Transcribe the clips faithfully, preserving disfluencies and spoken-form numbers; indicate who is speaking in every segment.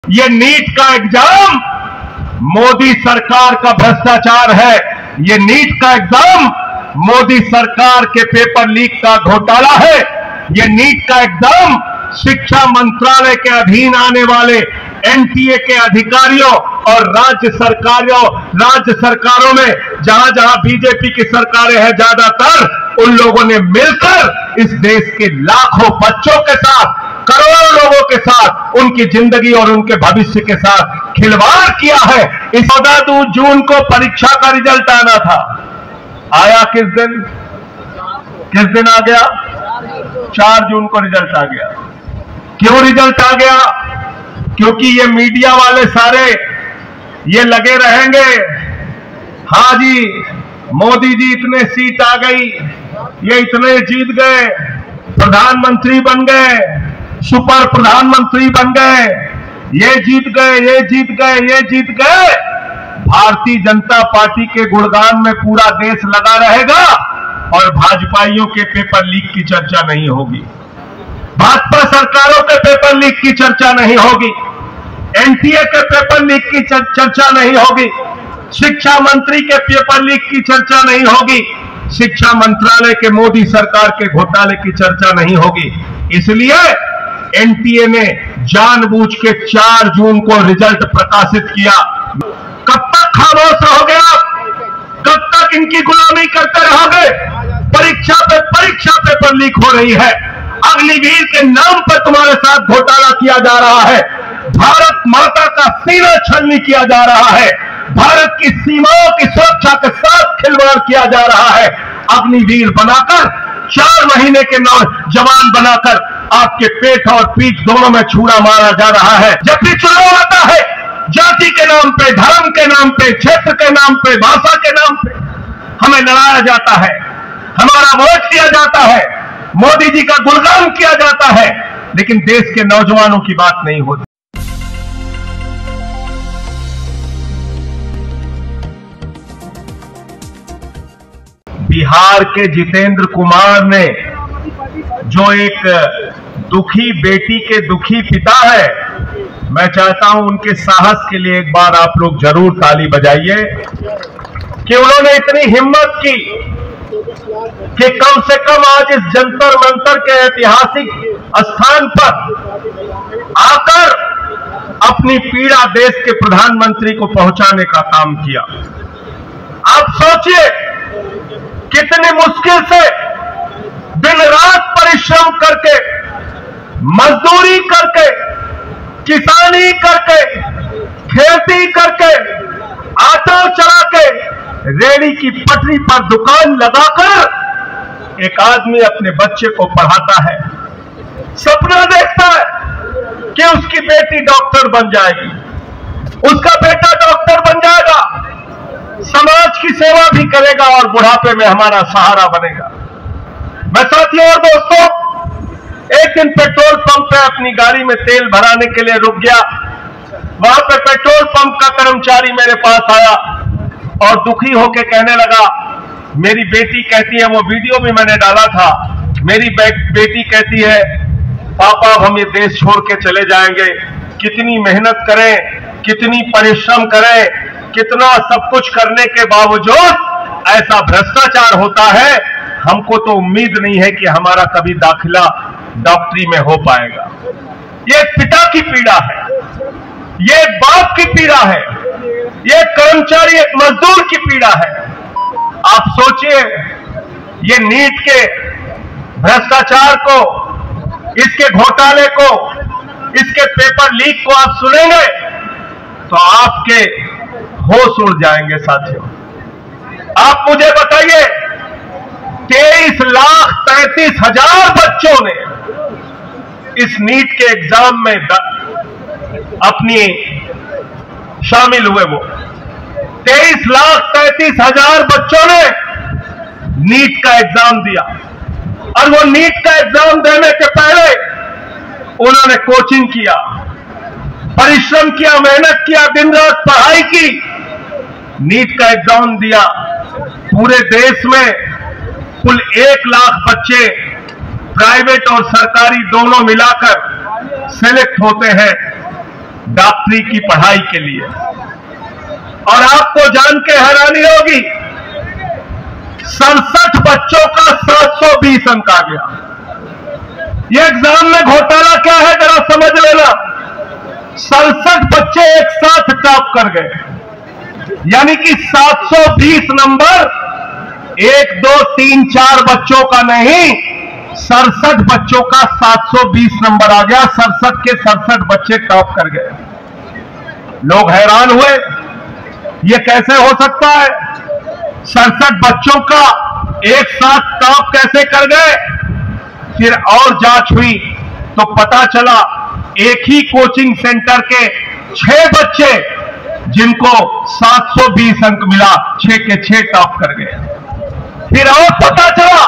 Speaker 1: ये नीट का एग्जाम मोदी सरकार का भ्रष्टाचार है। ये नीट का एग्जाम मोदी सरकार के पेपर लीक का घोटाला है। ये नीट का एग्जाम शिक्षा मंत्रालय के अधीन आने वाले एनटीए के अधिकारियों और राज्य सरकारों राज्य सरकारों में जहां जहां बीजेपी की सरकारें हैं ज्यादातर उन लोगों ने मिलकर इस देश के लाखों बच्चों के साथ, करोड़ों लोगों के साथ, उनकी जिंदगी और उनके भविष्य के साथ खिलवाड़ किया है। इस चौदह जून को परीक्षा का रिजल्ट आना था, आया किस दिन? किस दिन आ गया? चार जून को रिजल्ट आ गया। क्यों रिजल्ट आ गया? क्योंकि ये मीडिया वाले सारे ये लगे रहेंगे, हाँ जी मोदी जी इतने सीट आ गई, ये इतने जीत गए, प्रधानमंत्री बन गए, सुपर प्रधानमंत्री बन गए, ये जीत गए, ये जीत गए, ये जीत गए। भारतीय जनता पार्टी के गुणगान में पूरा देश लगा रहेगा और भाजपाइयों के पेपर लीक की चर्चा नहीं होगी, भाजपा सरकारों के पेपर लीक की चर्चा नहीं होगी, एनटीए के पेपर लीक की चर्चा नहीं होगी, शिक्षा मंत्री के पेपर लीक की चर्चा नहीं होगी, शिक्षा मंत्रालय के मोदी सरकार के घोटाले की चर्चा नहीं होगी। इसलिए एनटीए ने जानबूझ के चार जून को रिजल्ट प्रकाशित किया। कब तक खामोश रहोगे आप? कब तक इनकी गुलामी करते रहोगे? परीक्षा पे परीक्षा पेपर लीक हो रही है, अग्निवीर के नाम पर तुम्हारे साथ घोटाला किया जा रहा है, भारत माता का सीना छलनी किया जा रहा है, भारत की सीमाओं की सुरक्षा के साथ खिलवाड़ किया जा रहा है। अग्निवीर बनाकर, चार महीने के जवान बनाकर आपके पेट और पीठ दोनों में छुरा मारा जा रहा है। जब भी चुनाव आता है, जाति के नाम पे, धर्म के नाम पे, क्षेत्र के नाम पे, भाषा के नाम पे हमें लड़ाया जाता है, हमारा वोट लिया जाता है, मोदी जी का गुणगान किया जाता है, लेकिन देश के नौजवानों की बात नहीं होती। बिहार के जितेंद्र कुमार ने, जो एक दुखी बेटी के दुखी पिता है, मैं चाहता हूं उनके साहस के लिए एक बार आप लोग जरूर ताली बजाइए कि उन्होंने इतनी हिम्मत की कि कम से कम आज इस जंतर मंतर के ऐतिहासिक स्थान पर आकर अपनी पीड़ा देश के प्रधानमंत्री को पहुंचाने का काम किया। आप सोचिए कितनी मुश्किल से दिन रात परिश्रम करके, मजदूरी करके, किसानी करके, खेती करके, ऑटो चला के, रेड़ी की पटरी पर दुकान लगाकर एक आदमी अपने बच्चे को पढ़ाता है, सपना देखता है कि उसकी बेटी डॉक्टर बन जाएगी, उसका बेटा डॉक्टर बन जाएगा, समाज की सेवा भी करेगा और बुढ़ापे में हमारा सहारा बनेगा। मैं साथियों और दोस्तों, एक दिन पेट्रोल पंप पे अपनी गाड़ी में तेल भराने के लिए रुक गया। वहां पे पेट्रोल पंप का कर्मचारी मेरे पास आया और दुखी होकर कहने लगा, मेरी बेटी कहती है, वो वीडियो भी मैंने डाला था, मेरी बे, बेटी कहती है पापा अब हम ये देश छोड़ के चले जाएंगे, कितनी मेहनत करें, कितनी परिश्रम करें, कितना सब कुछ करने के बावजूद ऐसा भ्रष्टाचार होता है, हमको तो उम्मीद नहीं है कि हमारा कभी दाखिला डॉक्टरी में हो पाएगा। ये पिता की पीड़ा है, ये बाप की पीड़ा है, ये कर्मचारी एक मजदूर की पीड़ा है। आप सोचिए, ये नीट के भ्रष्टाचार को, इसके घोटाले को, इसके पेपर लीक को आप सुनेंगे तो आपके होश उड़ जाएंगे। साथियों, आप मुझे बताइए, तेईस लाख तैंतीस हजार बच्चों ने इस नीट के एग्जाम में अपनी शामिल हुए। वो तेईस लाख तैंतीस हजार बच्चों ने नीट का एग्जाम दिया और वो नीट का एग्जाम देने के पहले उन्होंने कोचिंग किया, परिश्रम किया, मेहनत किया, दिन रात पढ़ाई की, नीट का एग्जाम दिया। पूरे देश में कुल एक लाख बच्चे प्राइवेट और सरकारी दोनों मिलाकर सेलेक्ट होते हैं। डॉक्टरी की पढ़ाई के लिए। और आपको जान के हैरानी होगी, सड़सठ बच्चों का सात सौ बीस अंक आ गया। ये एग्जाम में घोटाला क्या है जरा समझ लेना। सड़सठ बच्चे एक साथ टॉप कर गए, यानी कि सात सौ बीस नंबर एक दो तीन चार बच्चों का नहीं, सड़सठ बच्चों का सात सौ बीस नंबर आ गया। सड़सठ के सड़सठ बच्चे टॉप कर गए। लोग हैरान हुए, ये कैसे हो सकता है? सड़सठ बच्चों का एक साथ टॉप कैसे कर गए? फिर और जांच हुई तो पता चला एक ही कोचिंग सेंटर के छह बच्चे जिनको सात सौ बीस अंक मिला, छह के छह टॉप कर गए। फिर और पता चला,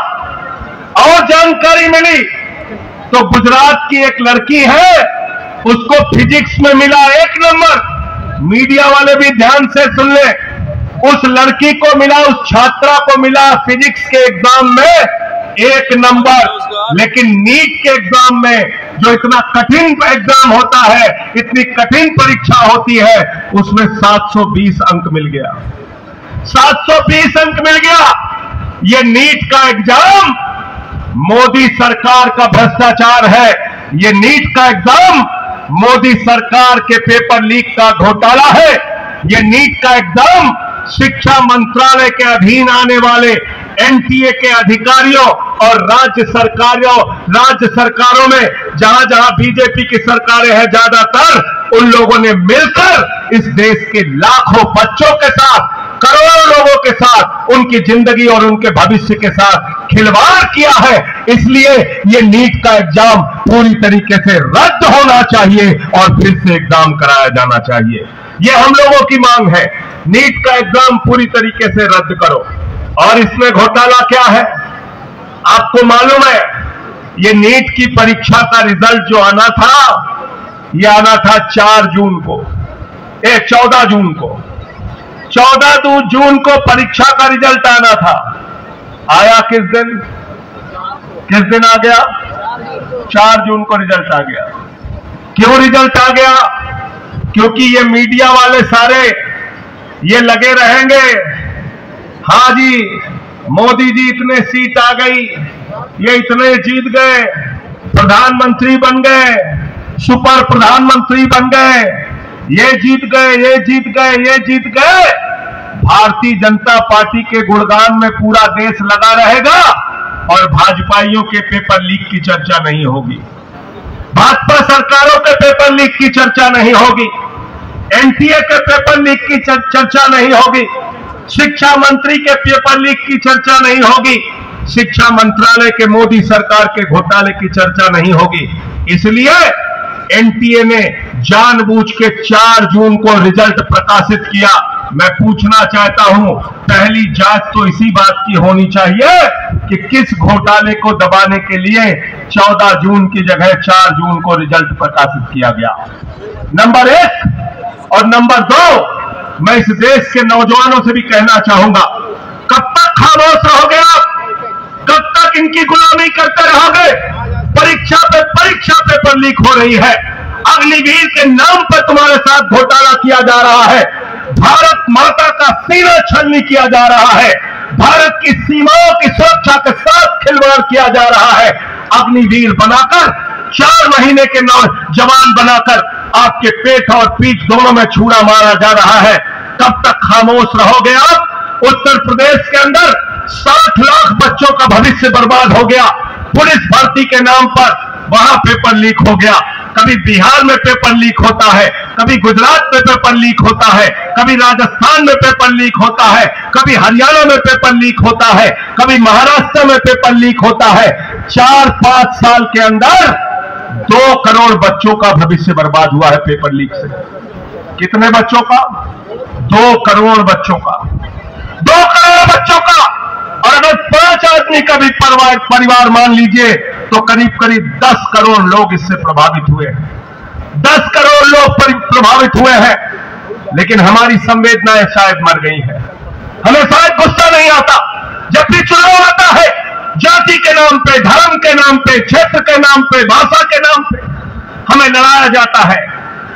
Speaker 1: और जानकारी मिली तो गुजरात की एक लड़की है, उसको फिजिक्स में मिला एक नंबर। मीडिया वाले भी ध्यान से सुन ले, उस लड़की को मिला, उस छात्रा को मिला फिजिक्स के एग्जाम में एक नंबर। लेकिन नीट के एग्जाम में, जो इतना कठिन एग्जाम होता है, इतनी कठिन परीक्षा होती है, उसमें सात सौ बीस अंक मिल गया। सात सौ बीस अंक मिल गया। ये नीट का एग्जाम मोदी सरकार का भ्रष्टाचार है। ये नीट का एग्जाम मोदी सरकार के पेपर लीक का घोटाला है। ये नीट का एग्जाम शिक्षा मंत्रालय के अधीन आने वाले एनटीए के अधिकारियों और राज्य सरकारों राज्य सरकारों में जहां जहां बीजेपी की सरकारें हैं, ज्यादातर उन लोगों ने मिलकर इस देश के लाखों बच्चों के साथ, करोड़ों लोगों के साथ, उनकी जिंदगी और उनके भविष्य के साथ खिलवाड़ किया है। इसलिए ये नीट का एग्जाम पूरी तरीके से रद्द होना चाहिए और फिर से एग्जाम कराया जाना चाहिए। ये हम लोगों की मांग है। नीट का एग्जाम पूरी तरीके से रद्द करो। और इसमें घोटाला क्या है आपको मालूम है? ये नीट की परीक्षा का रिजल्ट जो आना था, ये आना था चार जून को, ए चौदह जून को चौदह जून को परीक्षा का रिजल्ट आना था। आया किस दिन? किस दिन आ गया? चार जून को रिजल्ट आ गया। क्यों रिजल्ट आ गया? क्योंकि ये मीडिया वाले सारे ये लगे रहेंगे, हाँ जी मोदी जी इतने सीट आ गई, ये इतने जीत गए, प्रधानमंत्री बन गए, सुपर प्रधानमंत्री बन गए, ये जीत गए, ये जीत गए, ये जीत गए। भारतीय जनता पार्टी के गुणगान में पूरा देश लगा रहेगा और भाजपाइयों के पेपर लीक की चर्चा नहीं होगी, भाजपा सरकारों के पेपर लीक की चर्चा नहीं होगी, एनटीए के पेपर लीक की चर्चा नहीं होगी, शिक्षा मंत्री के पेपर लीक की चर्चा नहीं होगी, शिक्षा मंत्रालय के मोदी सरकार के घोटाले की चर्चा नहीं होगी। इसलिए एनटीए ने जानबूझ के चार जून को रिजल्ट प्रकाशित किया। मैं पूछना चाहता हूं, पहली जांच तो इसी बात की होनी चाहिए कि किस घोटाले को दबाने के लिए चौदह जून की जगह चार जून को रिजल्ट प्रकाशित किया गया। नंबर एक। और नंबर दो, मैं इस देश के नौजवानों से भी कहना चाहूंगा, कब तक खामोश रहोगे आप? कब तक इनकी गुलामी करते रहोगे? परीक्षा पे परीक्षा पेपर लीक हो रही है, अग्निवीर के नाम पर तुम्हारे साथ घोटाला किया जा रहा है, भारत माता का सीना छलनी किया जा रहा है, भारत की सीमाओं की सुरक्षा के साथ खिलवाड़ किया जा रहा है। अग्निवीर बनाकर, चार महीने के नौजवान बनाकर आपके पेट और पीठ दोनों में छुरा मारा जा रहा है। कब तक खामोश रहोगे आप? उत्तर प्रदेश के अंदर साठ लाख बच्चों का भविष्य बर्बाद हो गया पुलिस भर्ती के नाम पर, वहां पेपर लीक हो गया। कभी बिहार में पेपर लीक होता है, कभी गुजरात में पेपर लीक होता है, कभी राजस्थान में पेपर लीक होता है, कभी हरियाणा में पेपर लीक होता है, कभी महाराष्ट्र में पेपर लीक होता है। चार पांच साल के अंदर दो करोड़ बच्चों का भविष्य बर्बाद हुआ है पेपर लीक से। कितने बच्चों का? दो करोड़ बच्चों का। दो करोड़ बच्चों का। और अगर पांच आदमी का भी परिवार परिवार मान लीजिए तो करीब करीब दस करोड़ लोग इससे प्रभावित हुए हैं। दस करोड़ लोग प्रभावित हुए हैं। लेकिन हमारी संवेदनाएं शायद मर गई हैं। हमें शायद गुस्सा नहीं आता। जब भी चुनाव आता है, जाति के नाम पे, धर्म के नाम पे, क्षेत्र के नाम पे, भाषा के नाम पे हमें लड़ाया जाता है,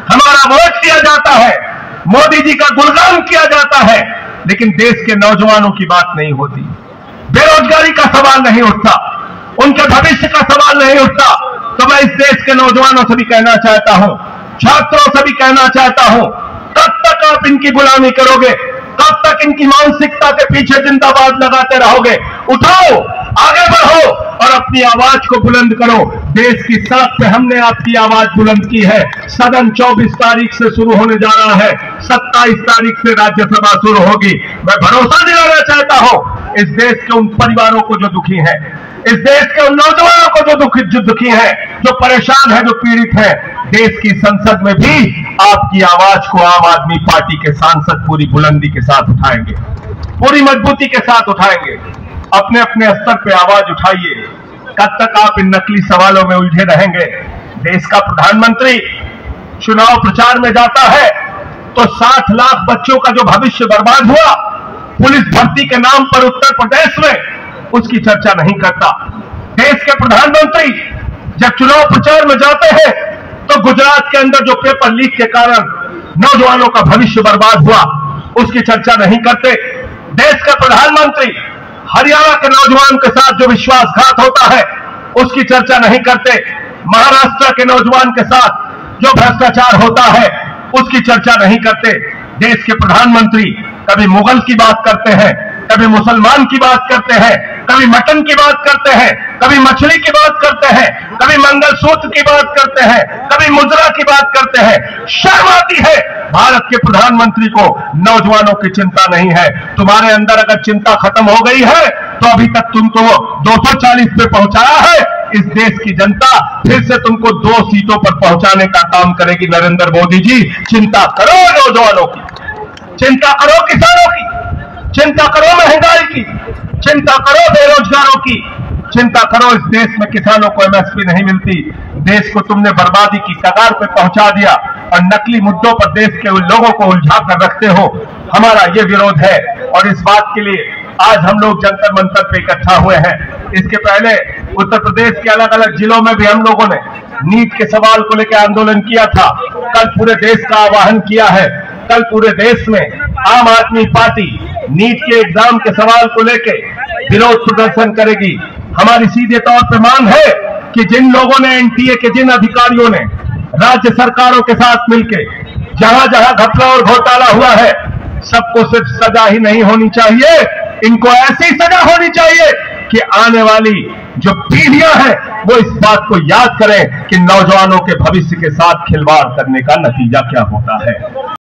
Speaker 1: हमारा वोट किया जाता है, मोदी जी का गुणगान किया जाता है, लेकिन देश के नौजवानों की बात नहीं होती। बेरोजगारी का सवाल नहीं उठता, उनके भविष्य का सवाल नहीं उठता। तो मैं इस देश के नौजवानों से भी कहना चाहता हूं, छात्रों से भी कहना चाहता हूं, कब तक आप इनकी गुलामी करोगे? कब तक इनकी मानसिकता के पीछे जिंदाबाद लगाते रहोगे? उठाओ, आगे बढ़ो और अपनी आवाज को बुलंद करो। देश की सड़क पे हमने आपकी आवाज बुलंद की है। सदन चौबीस तारीख से शुरू होने जा रहा है, सत्ताईस तारीख से राज्यसभा शुरू होगी। मैं भरोसा दिलाना चाहता हूं इस देश के उन परिवारों को जो दुखी हैं, इस देश के उन नौजवानों को जो दुखी जो दुखी हैं, जो परेशान है, जो पीड़ित है, देश की संसद में भी आपकी आवाज को आम आदमी पार्टी के सांसद पूरी बुलंदी के साथ उठाएंगे, पूरी मजबूती के साथ उठाएंगे। अपने अपने स्तर पे आवाज उठाइए। कब तक आप इन नकली सवालों में उलझे रहेंगे? देश का प्रधानमंत्री चुनाव प्रचार में जाता है तो साठ लाख बच्चों का जो भविष्य बर्बाद हुआ पुलिस भर्ती के नाम पर उत्तर प्रदेश में, उसकी चर्चा नहीं करता। देश के प्रधानमंत्री जब चुनाव प्रचार में जाते हैं तो गुजरात के अंदर जो पेपर लीक के कारण नौजवानों का भविष्य बर्बाद हुआ, उसकी चर्चा नहीं करते। देश का प्रधानमंत्री हरियाणा के नौजवान के साथ जो विश्वासघात होता है, उसकी चर्चा नहीं करते। महाराष्ट्र के नौजवान के साथ जो भ्रष्टाचार होता है, उसकी चर्चा नहीं करते। देश के प्रधानमंत्री कभी मुगल की बात करते हैं, कभी मुसलमान की बात करते हैं, कभी मटन की बात करते हैं, कभी मछली की बात करते हैं, कभी मंगलसूत्र की बात करते हैं, कभी मुद्रा की बात करते हैं। शर्म आती है। भारत के प्रधानमंत्री को नौजवानों की चिंता नहीं है। तुम्हारे अंदर अगर चिंता खत्म हो गई है तो अभी तक तुमको दो सौ चालीस पे पहुंचाया है। इस देश की जनता फिर से तुमको दो सीटों पर पहुंचाने का काम करेगी। नरेंद्र मोदी जी, चिंता करो नौजवानों की, चिंता करो किसानों की, चिंता करो महंगाई की, चिंता करो बेरोजगारों की, चिंता करो इस देश में किसानों को एमएसपी नहीं मिलती। देश को तुमने बर्बादी की कगार पे पहुंचा दिया और नकली मुद्दों पर देश के लोगों को उलझा कर रखते हो। हमारा ये विरोध है और इस बात के लिए आज हम लोग जंतर मंतर पे इकट्ठा हुए हैं। इसके पहले उत्तर प्रदेश के अलग अलग जिलों में भी हम लोगों ने नीट के सवाल को लेकर आंदोलन किया था। कल पूरे देश का आह्वान किया है। कल पूरे देश में आम आदमी पार्टी नीट के एग्जाम के सवाल को लेकर विरोध प्रदर्शन करेगी। हमारी सीधे तौर पर मांग है कि जिन लोगों ने एनटीए के जिन अधिकारियों ने राज्य सरकारों के साथ मिलकर जहां जहां घपला और घोटाला हुआ है, सबको सिर्फ सजा ही नहीं होनी चाहिए, इनको ऐसी सजा होनी चाहिए कि आने वाली जो पीढ़ियां हैं वो इस बात को याद करें कि नौजवानों के भविष्य के साथ खिलवाड़ करने का नतीजा क्या होता है।